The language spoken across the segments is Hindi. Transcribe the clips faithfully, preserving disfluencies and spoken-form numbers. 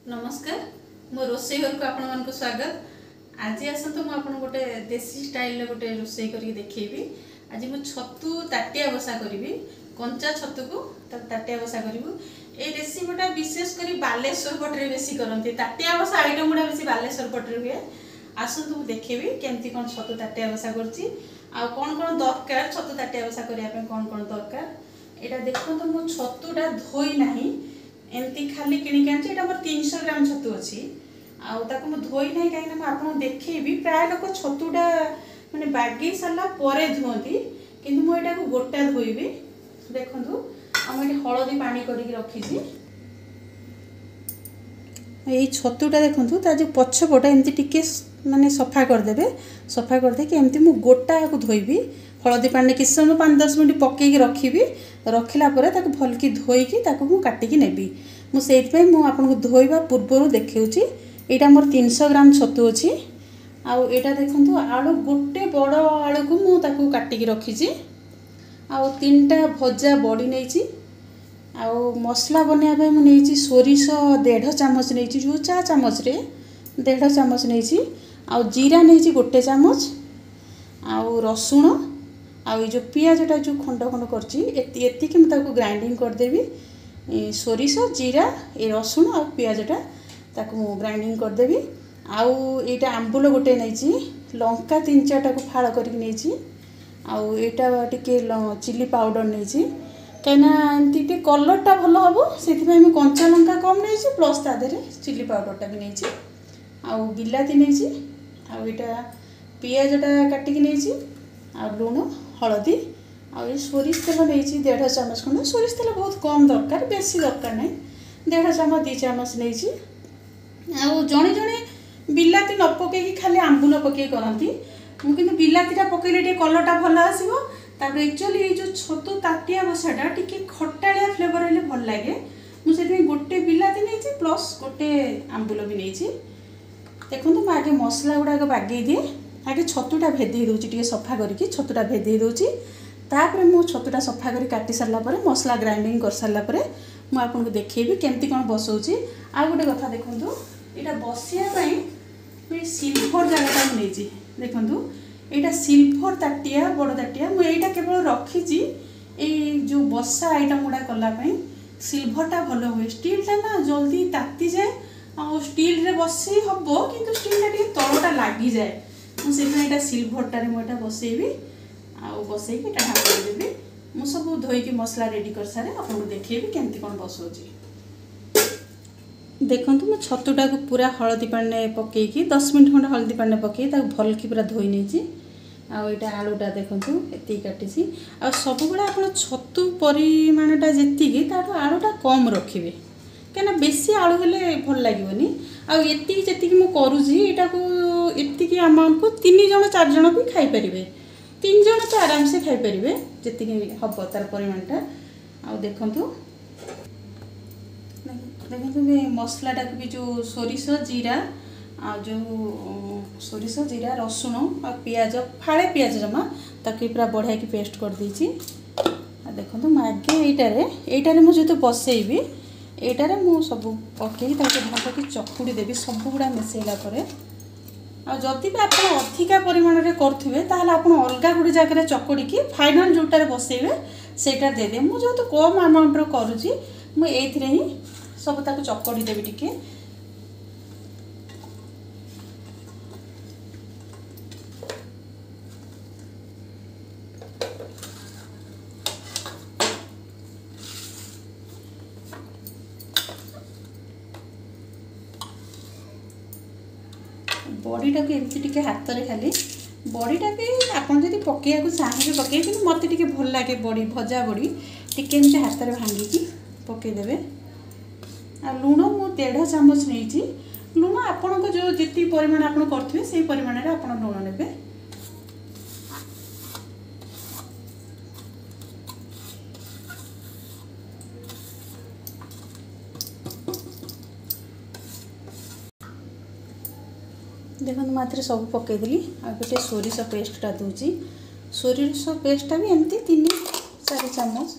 नमस्कार मो रोसई घर को आपण मन को स्वागत। आज आसतु मु आपन गोटे देसी स्टाइल रे गोटे रोसई करके देखैबी। आज मु छतु ताटिया बसा करिवि। कंचा छतु को ताटिया बसा करिवु। ए रेसिपीटा विशेष करी बालेश्वर पटरे बेसी करंती। ताटिया बसा आइटम गुडा बेसी बालेश्वर पटरे हुए। आसतु मु देखैबी केमती कोन छतु ताटिया बसा करछि आ कोन कोन दरकार छतु ताटिया बसा करिया पे कोन कोन दरकार एटा देखो। तो मु छतुटा धोई नाही एमती खाली किणी के आनछि। मोर तीन सौ ग्राम छतु अच्छी आउ मु धोई ना कहीं आपको देखी प्राय लोक छतुटा माने बागी सारा पर धुअती कि मुझे गोटा धोबी। देखु आम हलदी पानी करके रखी ये छतुटा देखु ता जो पछपटा एमती टिके माने सफा करदे सफा करदे कि एमती मु गोटा को धोबी। हलदी पानी किस समय पाँच दस मिनट पकईकी रखी रखिला भल की धोईकी मु काटिकी नेबी। मुझे आपको धोइबा पूर्व देखिए यहाँ मोर तीन सौ ग्राम छतु अच्छी आउ एटा देखु आलू गोटे बड़ आलू को मुझे काटिकी रखी आउ तीन टा भजा बड़ी नहीं आउ मसला बनवाई मुझे सोरिष डेढ़ चामच नहीं जो चा चामच रे डेढ़ चामच नहीं आउ जीरा नहीं गोटे चामच आउ रसुण आउ ये जो पियाजटा जो खंड खंड करती मुझे ग्राइंडिंग करदेवी। सोरिष जीरा ये रसुण आ पियाजटा ताकू ग्राइंडिंग करदेवी। आउ यहाँ आंबुल गोटे नहीं लंका तीन चार्टा को फाड़ करके आउ यहाँ टे चिली पाउडर नहीं कहीं कलरटा भल हम से कंचा लंका कम नहीं प्लस तादेह चिली पाउडरटा भी नहीं आउ बिलाती नहीं आउ यहाँ पियाजटा काटिकी नहीं आ लुण हलदी आ सोरिष तेल नहीं डेढ़ चामच खंड। सोरिष तेल बहुत कम दरकार बेसी दरकार नहीं डेढ़ चामच दी चामच नहीं आउ जड़े जड़े बिलाती न पकईकी खाली आंबुल पकई करती मुझे बिलातीटा पकईले टे कलरटा भल आसो। एक्चुअली ये जो छतु ताटिया बसाटा टी खटालिया फ्लेवर हेल्ले भल लगे मुझे गोटे बिलाती नहीं प्लस गोटे आंबुल भी नहीं। देखो मुझे आगे मसला गुड़ाक बागई दिए आगे छतुटा भेदे दूसरी सफा करके छतुटा भेदे दूसरी तापर मु छतुटा सफा कर काटी सारापर मसला ग्राइंडिंग कर सारापर मुझे देखी केमती कौन बसाऊँगी। आ गोटे कथा देखूँ यहाँ बसिया सिल्भर जगटा नहीं देखूँ यहाँ सिल्भर ताटिया बड़ ताटिया मुझा केवल रखी जो बसा आइटम गुड़ा कलापाई सिल्भरटा भल हुए। स्टीलटा ना जल्दी ताती जाए आ स्टील रे बसई हम कि स्टीलटा टे तलटा लगी जाए मुझे सिल्भरटारे मुझे बसैबी आउ बसैकी ढाक देवी। मु सब धोईकी मसला रेडी कर सारे आपको देखिए केमती कौन बसाऊँगी। देखु मैं छतुटा को पूरा हलदी पानी पकईकी दस मिनट खंड हलदी पानी पकई भल की पूरा धोई नहीं आउ यहाँ आलूटा देखूँ ये काटी आ सब बड़ा आप छतु परिमाणटा जी आलूटा कम रखिए कहीं बेसी आलू हेल्ले भल लगे आती जी मु करुँगी यहाँ को ये अमाउंट को तीन जन चार जन भी खाईपर तीन जन तो आराम से खाईपर जी हम तार परिमाणटा आ देखु देखो मसलाटा भी जो सोरिष जीरा आ जो सोरिष जीरा रसुण आ पियाज फाड़े पियाज जमा ताकि पूरा बढ़िया की पेस्ट कर देछि। देखो आगे यहीटारे यहीटारे मुझे तो बसैबी यहीटारे मु सब पकई ढाक की चकुड़ी देवी सब गुड़ा मिसेला आदि भी आप अधिका परिमाण में करुवे आप अलग गोटे जगह चकड़ी फाइनाल जोटार बसैबे सेटा देदे मुझे तो कम अमाउंट करुँची मुझे ही सब ताको चकड़ी देवी टिके बड़ीटा को एमती टिके हाथ में खाली बड़ीटा भी आपन जदि पकेया चाहिए पकई कि मत टे भल लगे बड़ी भजा बड़ी टिके एमती हाथ में भांगिकी पकईदे। आ लुण मु डेढ़ चामच नहीं लुण आपण को जो जी परिमाण आप करेंगे से परिमाण में आप लुण ने देखो मात्र सब पकईदेली आ गोटे सोरिष पेस्टा दूसरी सोरिष पेस्टा भी एमती तीन चार चामच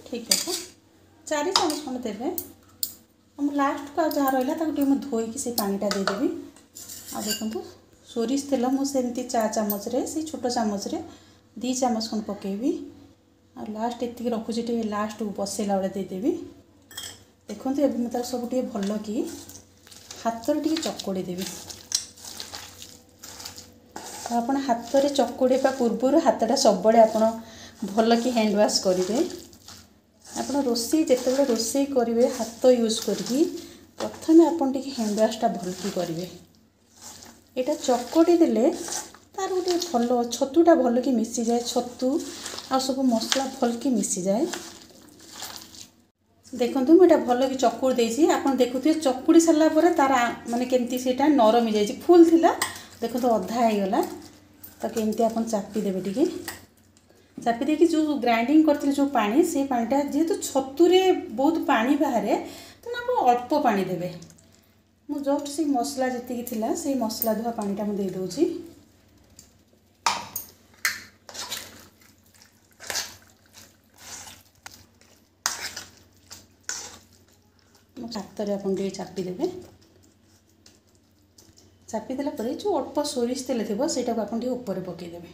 ठीक है चार चामच खंड देवे लास्ट को जहाँ रहा धोईकी से पानीटा देदेवी आ देखो सोरिष तेल मुझे चा चामच रे से छोट चामच रे दी चामच खंड पकेबी आ लास्ट एति रखुची लास्ट को बसैला बेले देदेवी देखो ये मुझे सब भल कि हाथ रे चकोड़ी देवी आप हाथ में चकोड़ा पूर्वर हाथटा सब आप भल कि हैंड वाश करेंगे आप रोसे जिते रोसे करेंगे हाथ यूज करी प्रथम आपन टी हैंड वाशटा भल कि करेंगे यहाँ चकोड़ी देले तार गोटे भल छतुटा भल कि मिसी जाए छतु आ सब मसला भल कि मिसी जाए देखो मुझे भल कि चकुड़ देसी आप देखुए चकुड़ी सारापर तार माने केमती से नरम हो जाए फुल थिला देखो तो अधा होगला ताकि एमती आप चापी देवे टी चापी देकी जो ग्राइंडिंग करते जो पानी से पानीटा जेहेतु छतुरे बहुत पानी बाहर तो आप अल्प पानी देवे मु जस्ट से मसला जी थिला से मसला धुआ पानीटा मुझे दे दूँगी हाथ में आप चापी देवे चापी देला परे जो अल्प सोरिष तेल थी से आप ऊपर पकईदेवे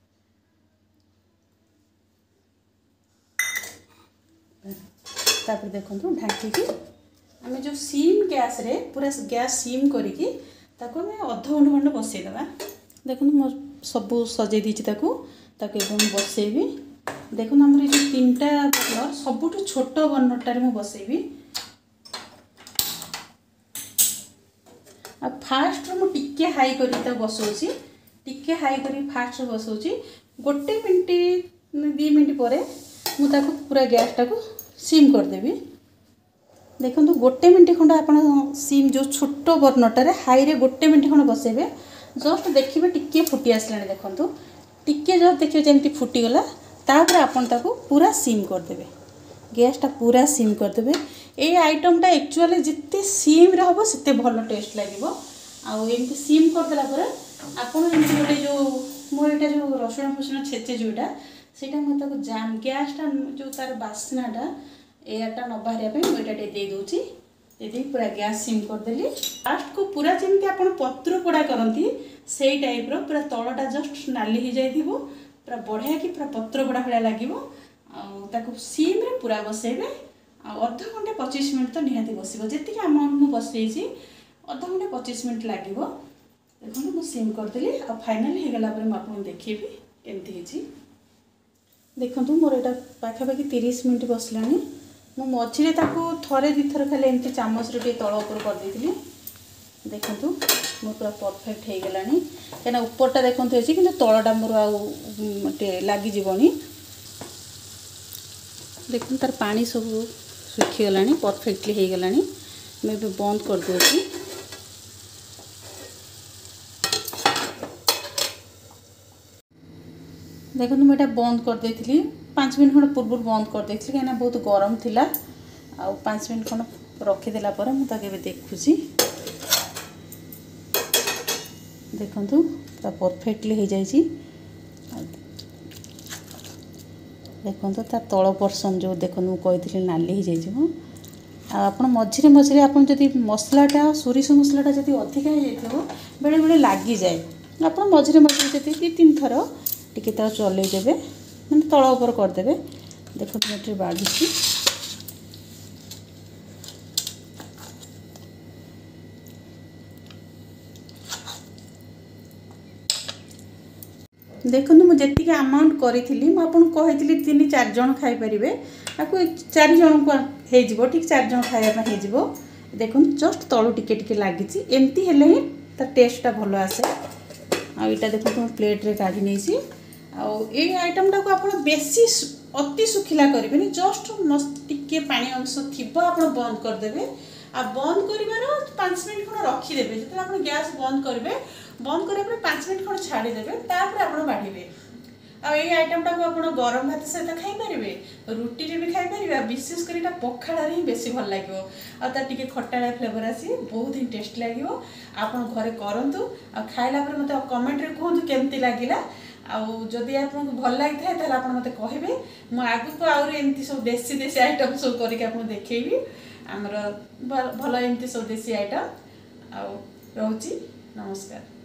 तापर देखो ढांकी आम जो सीम गैस रे पूरा गैस सीम करके अध घंटे खंड बसईदे देखो मो सब सजे दीची ताकू बसईबी देखो आम जो तीन टा बर्नर सबुठ छोट बर्नरटार मु बसईबी आ फास्ट मु टिके हाई करी बसौची टिके हाई करी फास्ट बसौची गोटे मिनट दी मिनट पर मुझे पूरा गैस टाक सीम करदेवी देखो गोटे मिनट खंड आप सीम जो छोट बर्नरटार हाई रे गोटे मिनट खंड बसैबे जस्ट देखिए टिके फुटी आसला देखो टिके जस्ट देखिए जमी फुटीगला तापर आपन ताको पूरा सीम करदेवे गैसटा पूरा सीम करदेवे ये आइटमटा एक्चुअली जिते सीम रे हम से भल टेस्ट लगे आमती सीम करदेला आपड़ गोटे जो मोर यहाँ जो रसुण फसुण छेचे जोटा से जाम गैसटा जो तार बास्नाटा एयरटा न बाहर मुझे दे दूँगी दे पूरा गैस सीम करदेली लास्ट को पूरा जमी आप पत्र पोड़ा करती से टाइप रो पूरा तलटा जस्ट नाली हो जाए पूरा बढ़िया कि पूरा पत्र पोड़ा भाया लगे सीम रे पूरा बसैबे अध घंटे पच्चीस मिनट तो निहाती बस जी अमाउंट मुझे बसई अध घंटे पच्चीस मिनट लगे देखो मुझे सीम करदेली आ फाइनाल होगला मुझे देखी केमती देखो मोर यहाँ पाखापाखि तीस मिनट बसलानी मु मझे थरे दी थर खाली एमती चामच रे तल उपर कर देती देखो मोर पूरा परफेक्ट हो गलानी कहीं उपरटा देखते अच्छी कि तलटा मोर आटे लगिजी देखो तार पानी सब सुखीगला परफेक्टली हो गला मुझे बंद कर दूँगी देखो मुझे बंद कर देती पाँच मिनट खंड पूर्व बंद कर देती कहीं बहुत गरम थिला आ पाँच मिनट खंड रखीदेला मुझे देखुची देखु पूरा परफेक्टली हो जाए देखो तार तल पर्सन जो देखो मुझे नाली हो जाए आप मझे मझे आप मसलाटा सोरिष मसलाटा जब अधिका हो जाए बेले बेले लगी जाए आप मझे मझे जी दी तीन थर टिके चलई देवे मैंने तल उपर करदे देखो तुम बाजुची देखो मुझे अमाउंट करी मुझे तीन चार जन खाईपर आपको चार जन को हो ठीक चार जन खायापी हो देखो जस्ट तलू टिके टिके लगी एमती हेले ही तार टेस्टा भल आसे आईटा देखो तुम प्लेट रे काढ़ी नहीं आई आइटमटा को आप बेसी अति सुखिला करेंगे जस्ट टिके पानी अंश थी आप बंद करदे आ बंद कर पाँच मिनट खंड रखीदे जो आप गैस बंद करेंगे बंद कर पाँच मिनट खंड छाड़ीदे तापर आप बाढ़े आई आइटमटा को आप गरम भात सहित खाईपर रुटी भी खाईपर विशेषकर यहाँ पखाड़ ही बेसी भल लगे आगे खटाड़ा फ्लेवर आसी बहुत ही टेस्ट लगे आप घरे करूँ आ खाइला मत कमेंट रे कहतु केमती लगिला आउ जदि आपको भल लगी था ताहले आपण मते कहिबे मु आगु को आउर एमती सब देसी देसी आइटम सब करके आपको देखैबी हमर भल एमती सब देसी आइटम आउ रहउची नमस्कार।